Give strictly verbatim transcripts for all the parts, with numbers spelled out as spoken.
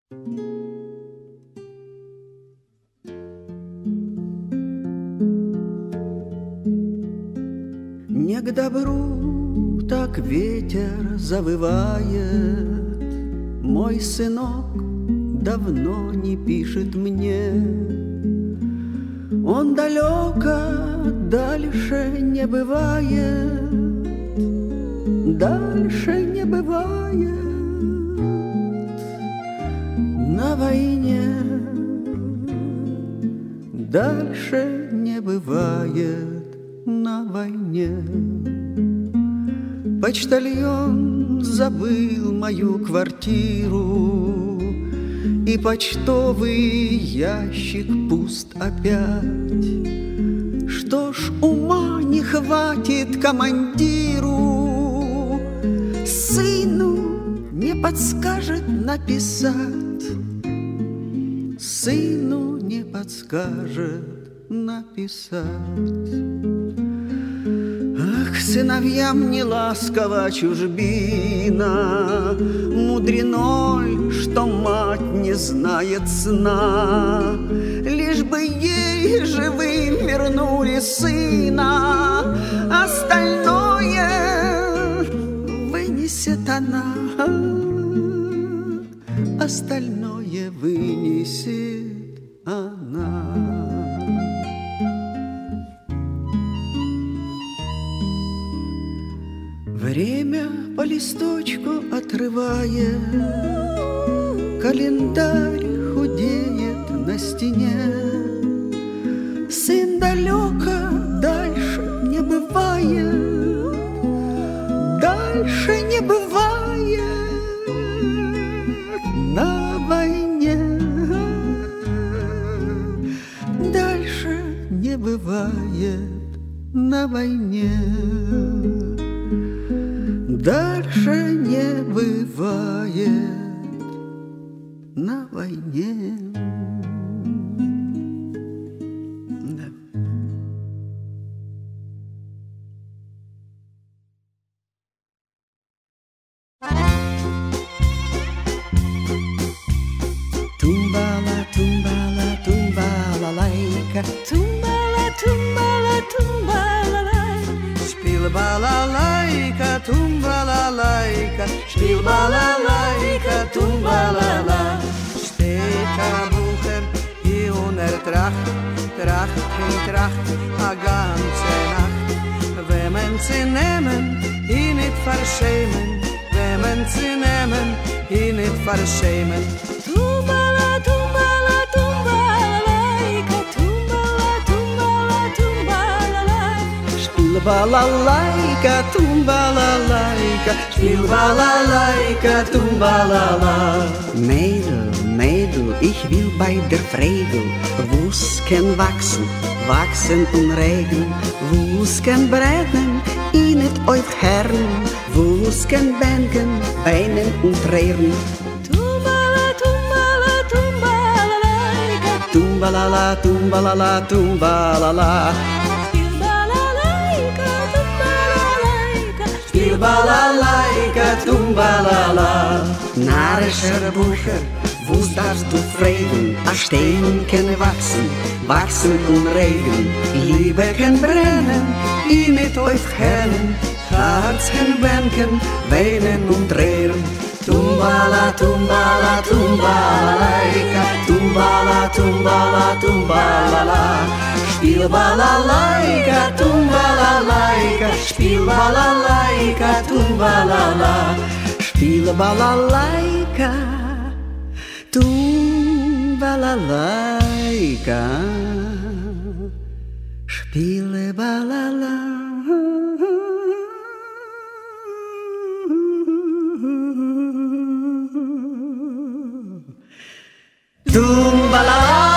Не к добру так ветер завывает, мой сынок давно не пишет мне. Он далеко, дальше не бывает, дальше не бывает. На войне дальше не бывает, на войне. Почтальон забыл мою квартиру, и почтовый ящик пуст опять. Что ж, ума не хватит командиру, сыну не подскажет написать, сыну не подскажет написать. Ах, сыновьям не ласкова чужбина, мудрено, что мать не знает сна. Лишь бы ей живым вернули сына, остальное вынесет она, остальное вынесет она. Время по листочку отрывает, календарь худеет на стене. Сын далеко, дальше не бывает, дальше не бывает. На войне дальше не бывает, на войне дальше не бывает, на войне. Да. Тумбала, тумбала, тумбала лайка, тумбала, тумбала, тумбала лайка, шпила балалайка, тумбала лайка, шпил балалайка, tумбала la. Steht der Bucher hier und er tracht, tracht und tracht a ganze Nacht. Wenn man sie nehmen, ihn nicht verschämen, wenn man sie nehmen, ihn nicht verschämen. Tumbala, tumbala, tumbala laika, tumbala, tumbala, tumbala laika, spiel balalaika, tumbala laika, spiel balalaika, tumbala la. Mädel, Mädel, ich will bei der Fregel, wo's kann wachsen, wachsen und regen, wo's kann brennen, ihn nicht auf Herren, wo's kann bänken, weinen und rehren. Tumbala, tumbala, tumbala laika, tumbala la, tumbala la, tumbala la. Spiel balalaika, tumbala laika, spiel balalaika, tumbala la. Narischer Bucher, wo's darfst du fragen? A Stein kann wachsen, wachsen und regen. Liebe kann brennen, ihn nicht aufhellen. Herz kann bänken, weinen und rehren. Tumbala, tumbala, tumbala laika, tumbala, tumbala, tumbala la. Spiel balalaika, tumbala laika, spiel balalaika, tumbala la. Spiel balalaika, tumbala-laika, spiele balala. Tumbala.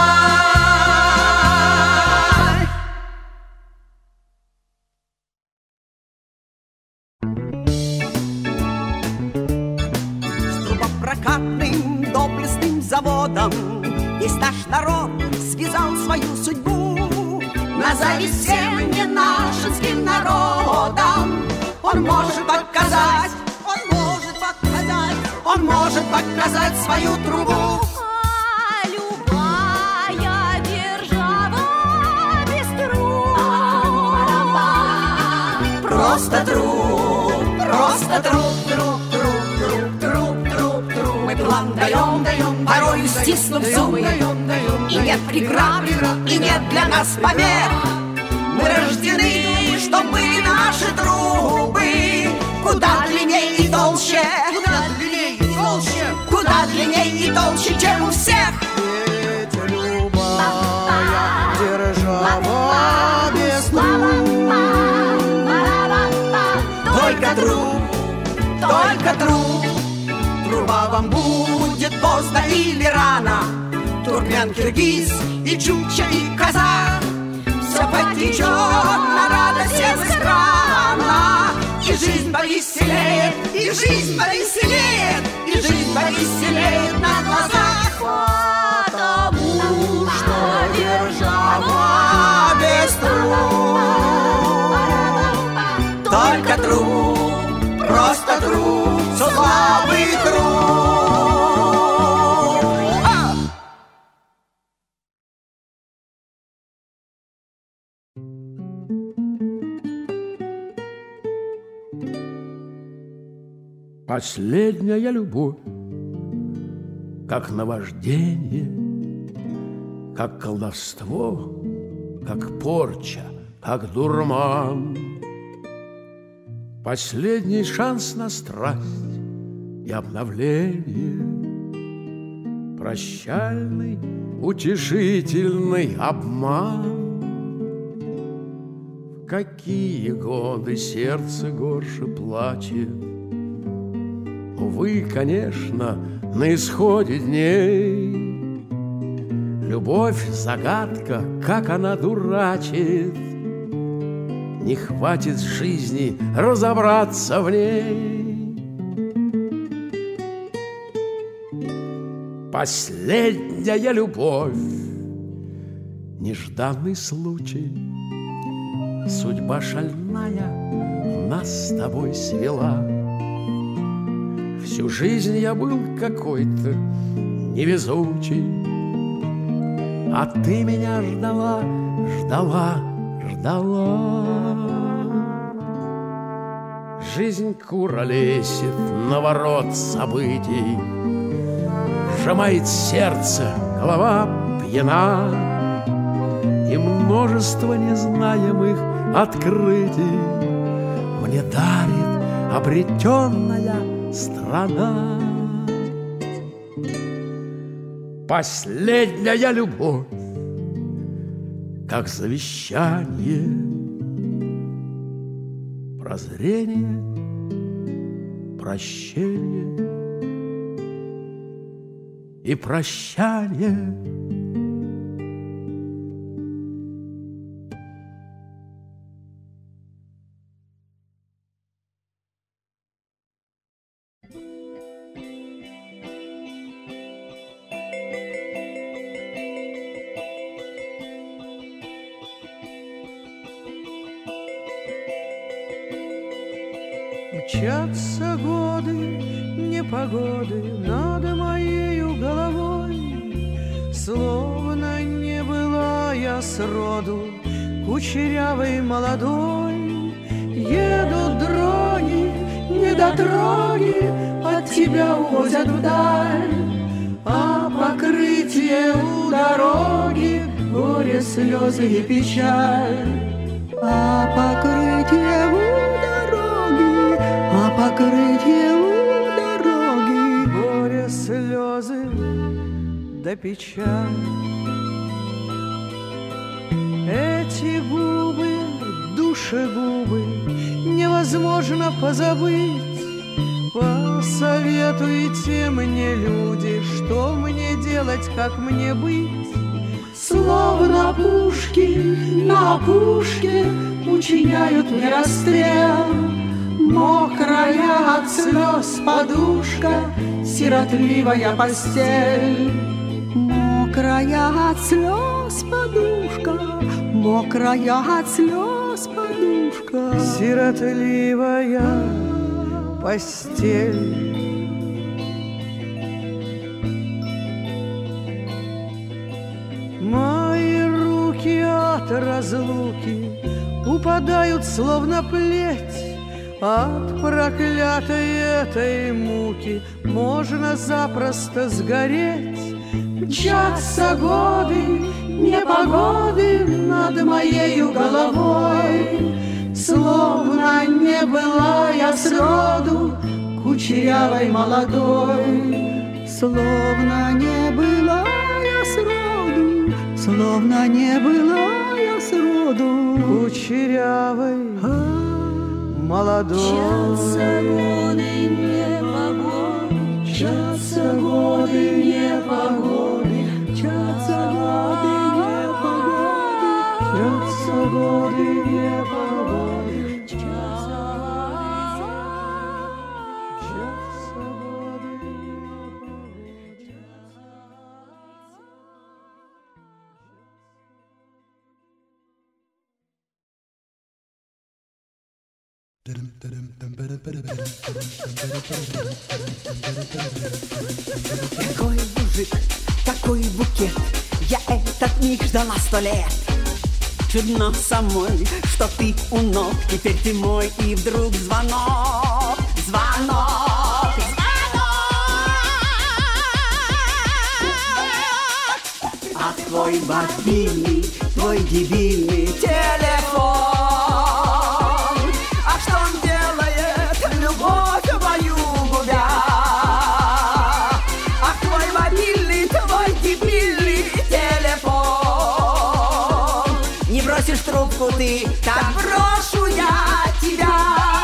Прокатным доблестным заводом весь наш народ связал свою судьбу. Назови всем не нашинским народом. Он может показать, он может показать, он может показать свою трубу. просто труп, просто труп, труп, труп, труп, труп, труп, труп. Мы план даем, даем, порой стиснув зубы, и нет преград, и нет для нас помех. Мы рождены, чтоб были наши трубы куда длиннее и толще, куда длиннее и толще, куда длиннее и толще, чем у всех. Ведь любая держава без труб, только труп, только труп. Труба вам будет поздно или рано. Туркмен, киргиз и чукча и казах. Все потечет на радость всем из крана. И жизнь повеселеет, и жизнь повеселеет, и жизнь повеселеет на глазах. потому что держава без труб, Только труп, просто труп, слабый труп. А! Последняя любовь, как наваждение, как колдовство, как порча, как дурман. Последний шанс на страсть и обновление, прощальный, утешительный обман. В какие годы сердце горше плачет, увы, конечно, на исходе дней. Любовь — загадка, как она дурачит, не хватит жизни разобраться в ней. Последняя любовь, нежданный случай, судьба шальная нас с тобой свела. Всю жизнь я был какой-то невезучий, а ты меня ждала, ждала, ждала. Жизнь куролесит на ворот событий, сжимает сердце, голова пьяна, и множество незнаемых открытий мне дарит обретенная страна. Последняя любовь, как завещание, прозрение, прощение и прощание. Мчатся годы, непогоды над моею головой, словно не была я сроду кучерявой молодой. Едут дроги, недотроги, от тебя увозят вдаль, а покрытие у дороги горе, слезы и печаль. А покрытие у дороги, а покрытие у дороги горе, слезы да печаль. Эти губы, душегубы, невозможно позабыть. Посоветуйте мне, люди, что мне делать, как мне быть. Словно пушки на опушке учиняют мне расстрел. Мокрая от слез подушка, сиротливая постель. Мокрая от слез подушка, мокрая от слез подушка, сиротливая постель. Мои руки от разлуки упадают словно плеть. От проклятой этой муки можно запросто сгореть. Мчатся годы, непогоды над моею головой, словно не была я сроду кучерявой молодой. Словно не была я сроду, словно не была я сроду кучерявой молодой. Мчатся годы непогоды, мчатся годы непогоды, мчатся годы непогоды, мчатся годы непогоды, мчатся годы непогоды. Какой мужик, какой букет, я этот миг ждала сто лет. Чудно самой, что ты у ног, теперь ты мой, и вдруг звонок, звонок, звонок. А твой мобильный, твой дебильный телефон, а что он делает, любовь мою губя? А твой мобильный, твой дебильный телефон, не бросишь трубку ты, так брошу я тебя.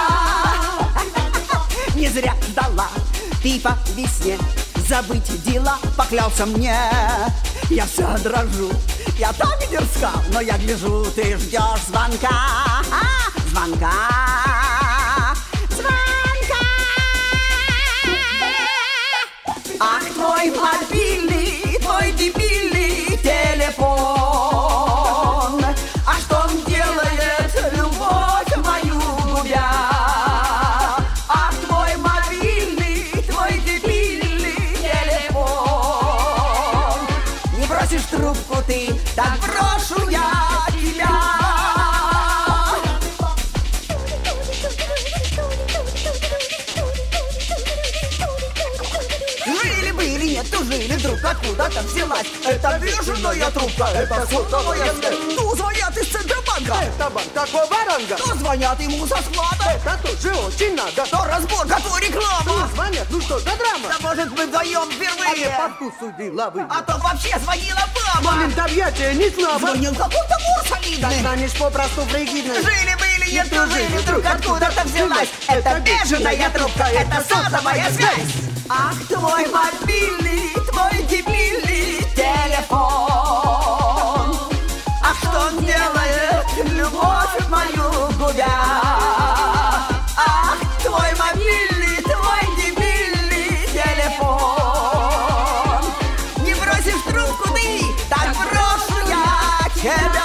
Не зря ждала ты по весне, забыть дела поклялся мне. Я вся дрожу, я так дерзка, но я гляжу, ты ждешь звонка, звонка, звонка. Ах, твой мобильный, твой дебильный телефон, а что он делает, любовь мою губя? Ах, твой мобильный, твой дебильный телефон, не бросишь трубку ты, так брошу я тебя. Жили-были, нет, жили, вдруг откуда-то взялась эта бешеная трубка, это сотовая связь. Ну, звонят из Центробанка, это банк такого ранга. То звонят ему со склада, это тоже очень надо. То разборка, то реклама. Ну, звонят, ну что за драма? Да может мы вдвоем впервые, а по вкусу дела вы. А то вообще звонила баба. Момент объятия не слабо. Звонил какой-то мур солидный. Так станешь попросту фригидной. Жили-были, нет, жили, вдруг откуда-то взялась эта бешеная трубка, это сотовая связь. Ах, твой мобильный, твой дебильный телефон, а что он делает, любовь мою губя? Ах, твой мобильный, твой дебильный телефон, не бросишь трубку ты, так брошу я тебя.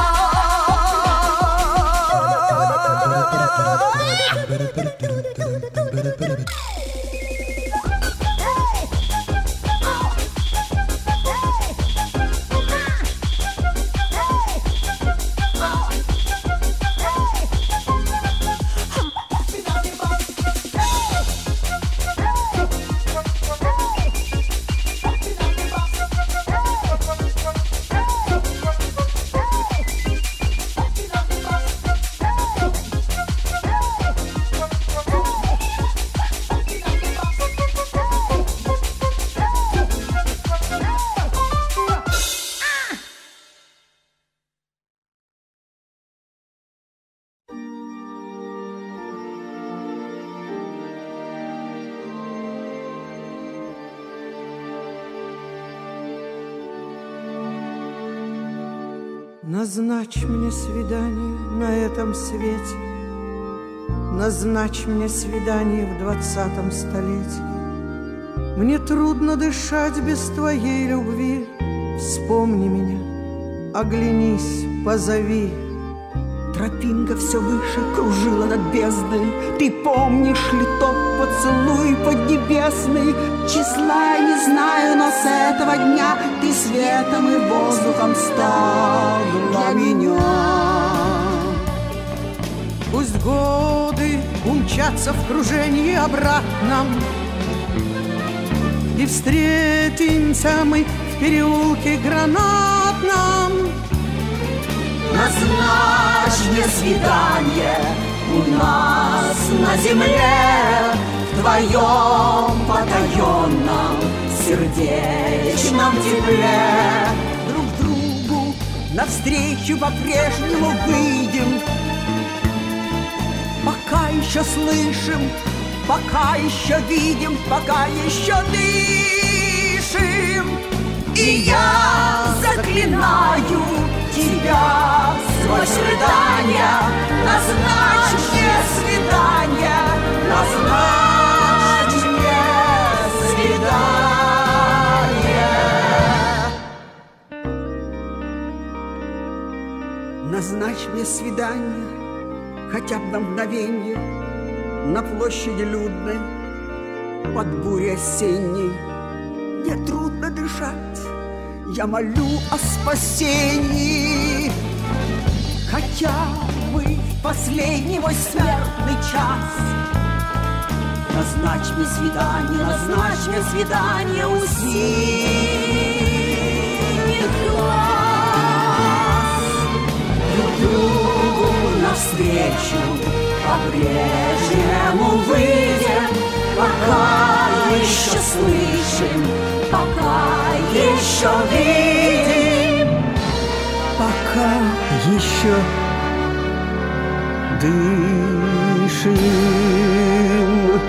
Назначь мне свидание на этом свете, назначь мне свидание в двадцатом столетии. Мне трудно дышать без твоей любви. Вспомни меня, оглянись, позови. Тропинка все выше кружила над бездной. Ты помнишь ли тот поцелуй поднебесный? Числа я не знаю, но с этого дня ты светом и воздухом стал для меня. Пусть годы умчатся в кружении обратном, и встретимся мы в переулке гранатном. Назначь мне свидание у нас на земле, в твоем потаенном сердечном тепле. Друг другу навстречу по-прежнему выйдем, пока еще слышим, пока еще видим, пока еще дышим. И я заклинаю тебя сквозь рыдания, назначь мне свидание, назначь мне свидание. Назначь мне свидание хотя бы на мгновенье на площади людной под бурей осенней. Мне трудно дышать, я молю о спасении. Хотя бы в последний мой смертный час назначь мне свидание, назначь мне свидание у синих глаз. Друг другу навстречу по-прежнему выйдем, пока еще слышим, пока еще видим, пока еще дышим.